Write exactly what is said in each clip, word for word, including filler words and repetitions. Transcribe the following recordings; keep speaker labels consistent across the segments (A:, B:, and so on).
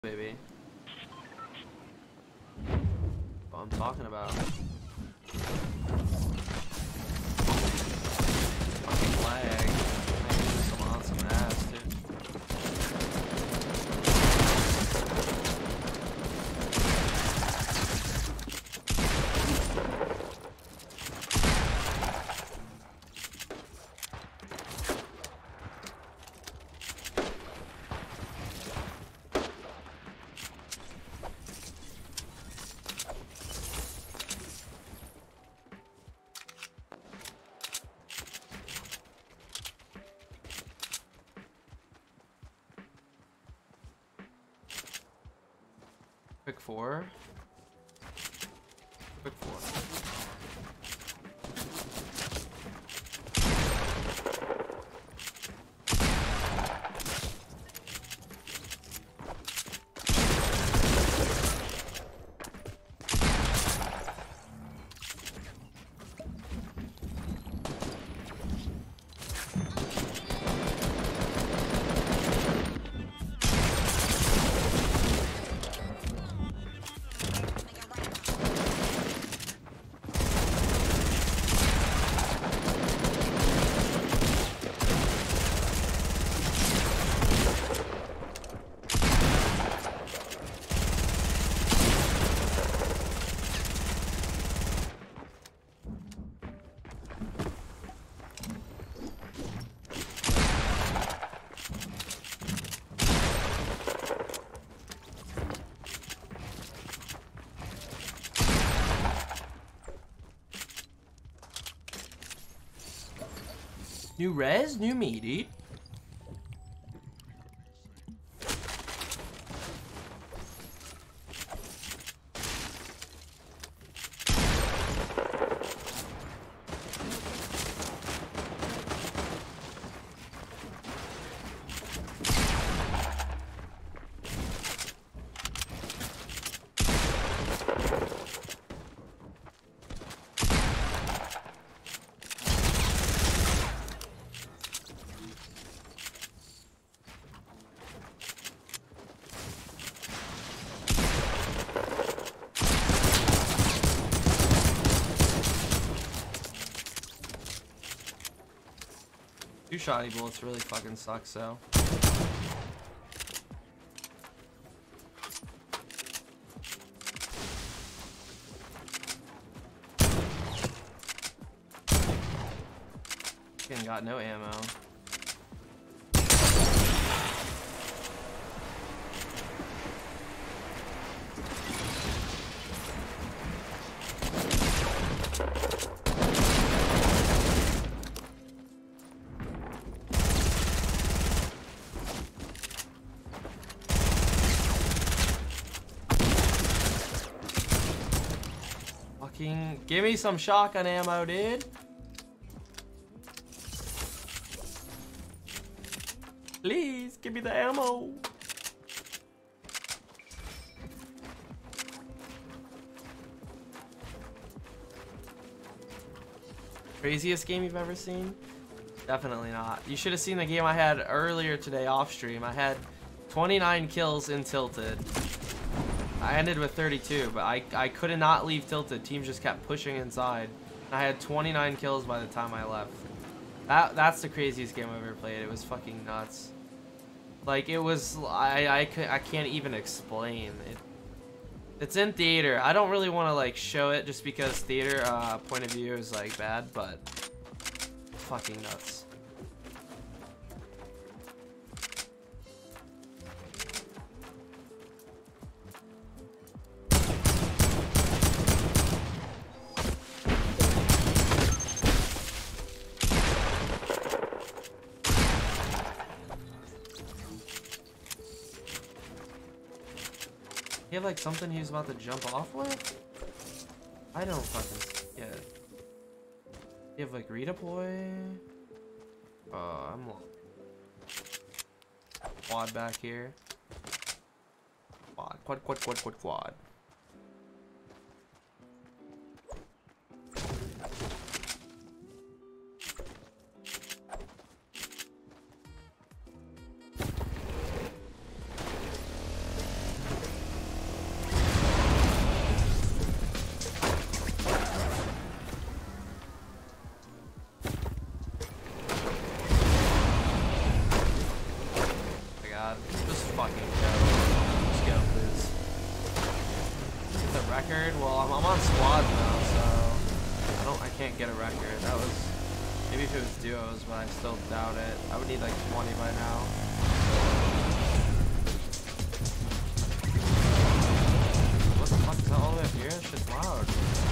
A: baby. What I'm talking about. Fucking lag. Making some on some ass, dude. Quick four. Quick four. New res, new me, dude. Two shotty bullets really fucking suck, so. Fucking got no ammo. Give me some shotgun ammo, dude. Please, give me the ammo. Craziest game you've ever seen? Definitely not. You should have seen the game I had earlier today off stream. I had twenty-nine kills in Tilted. I ended with thirty-two, but I, I could not leave Tilted. Teams just kept pushing inside. I had twenty-nine kills by the time I left. That That's the craziest game I've ever played. It was fucking nuts. Like, it was... I, I, I can't even explain. It, it's in theater. I don't really want to, like, show it just because theater uh, point of view is, like, bad, but... fucking nuts. You have like something he was about to jump off with? I don't fucking get it. You have like redeploy? Oh, I'm quad back here. Quad, quad, quad, quad, quad, quad. record. Well, I'm, I'm on squad now, so I don't, I can't get a record. That was, maybe if it was duos, but I still doubt it. I would need like twenty by now. What the fuck is that all the way up here? That shit's loud.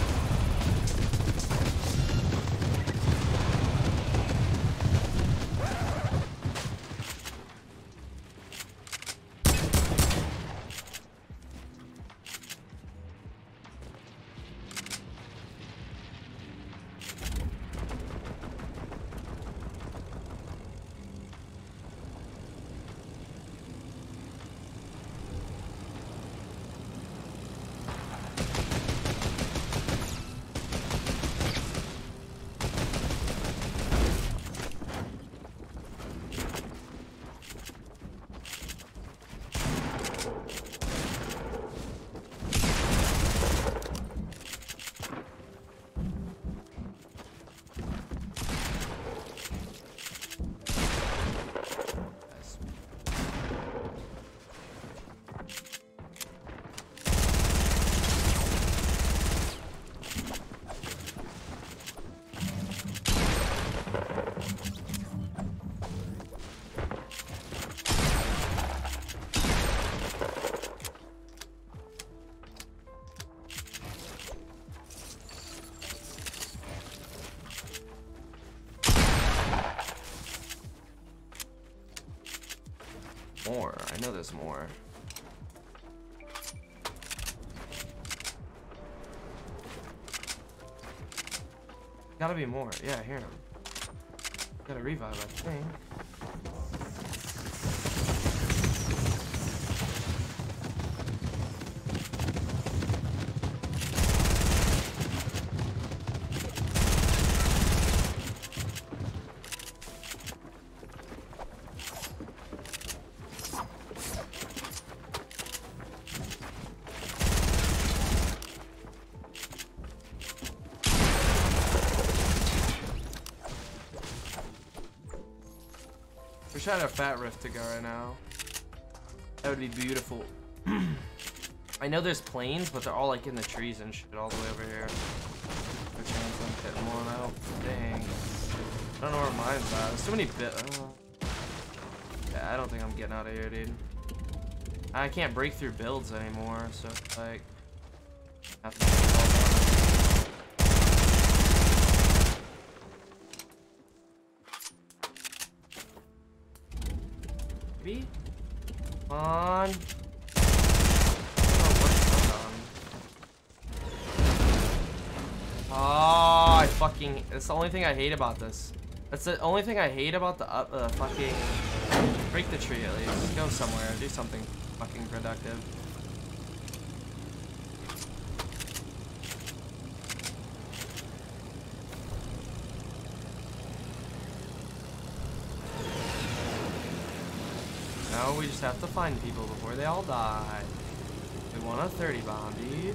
A: More. I know there's more. Gotta be more. Yeah, I hear him. Got a revive, I think. Wish I had a fat rift to go right now. That would be beautiful. I know there's planes, but they're all like in the trees and shit all the way over here. No chance I'm hitting one out. Dang. I don't know where mine's at. There's too many bit. Uh, yeah, I don't think I'm getting out of here, dude. I can't break through builds anymore, so like. I have to Maybe? Come on. Oh, I fucking. That's the only thing I hate about this. That's the only thing I hate about the up, uh, fucking. Break the tree at least. Go somewhere. Do something fucking productive. No, we just have to find people before they all die. We want a thirty bomb, dude.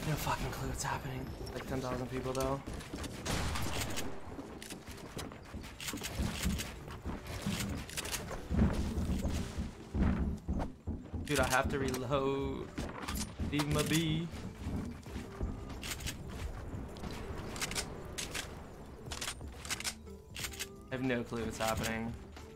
A: No fucking clue what's happening. Like ten thousand people though. Dude, I have to reload. Leave my B. I have no clue what's happening.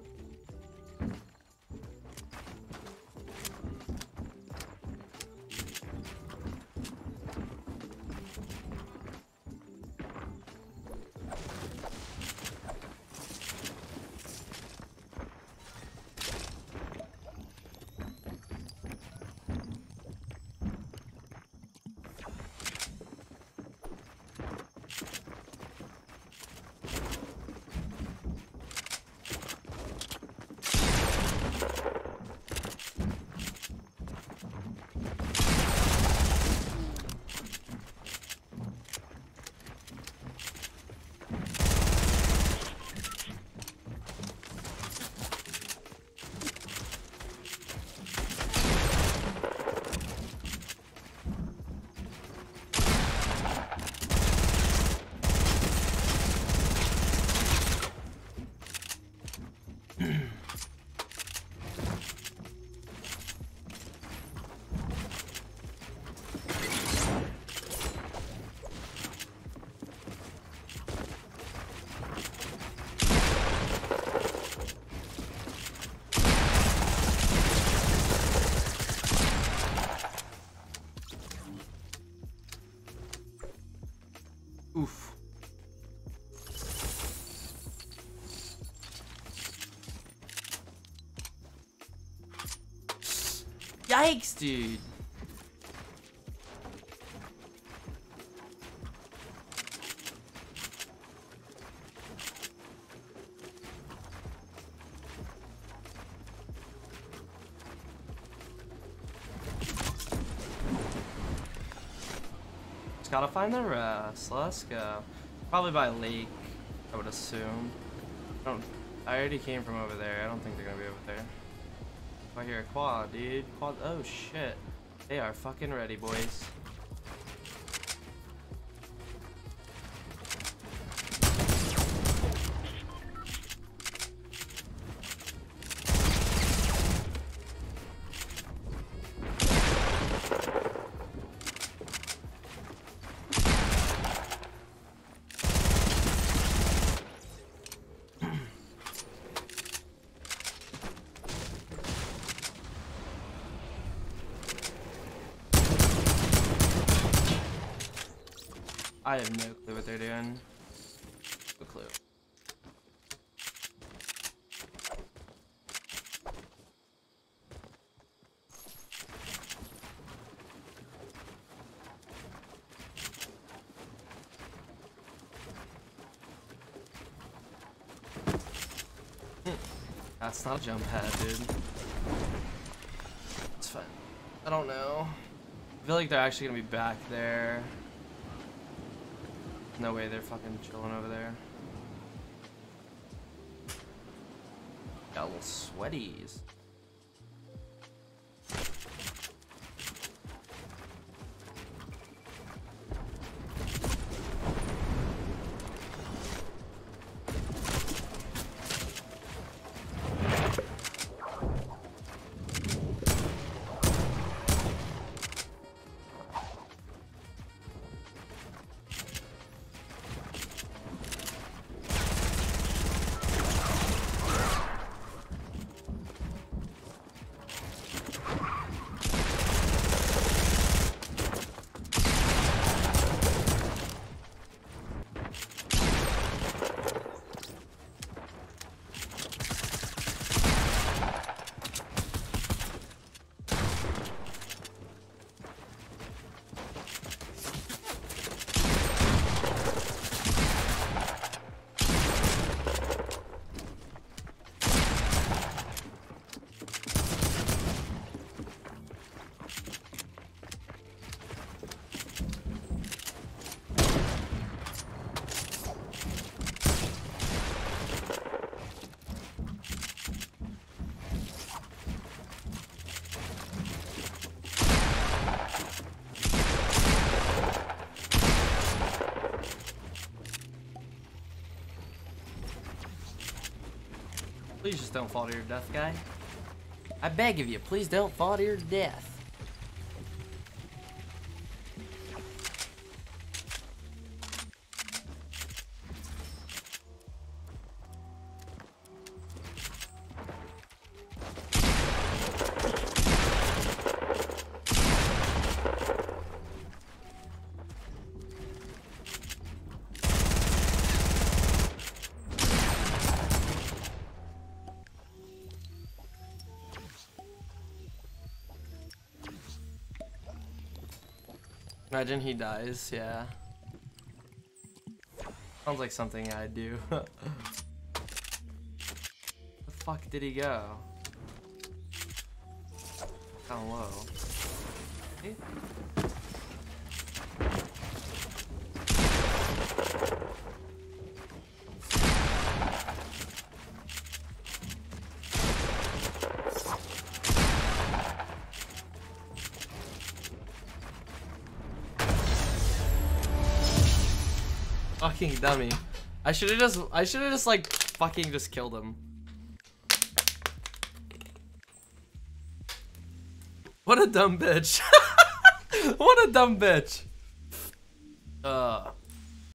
A: Oof. Yikes, dude. Just gotta find the rest. Let's go. Probably by lake, I would assume. I don't. I already came from over there. I don't think they're gonna be over there. I hear a quad, dude. Quad. Oh shit. They are fucking ready, boys. I have no clue what they're doing. No clue. That's not a jump pad, dude. It's fine. I don't know. I feel like they're actually gonna be back there. No way they're fucking chilling over there. Got little sweaties. Please just don't fall to your death, guy. I beg of you, please don't fall to your death. Imagine he dies, yeah. Sounds like something I'd do. The fuck did he go? Down low. Hey. Fucking dummy. I should have just I should have just like fucking just killed him. What a dumb bitch. What a dumb bitch. Uh